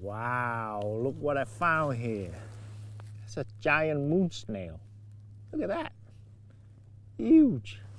Wow, look what I found here. It's a giant moon snail. Look at that. Huge.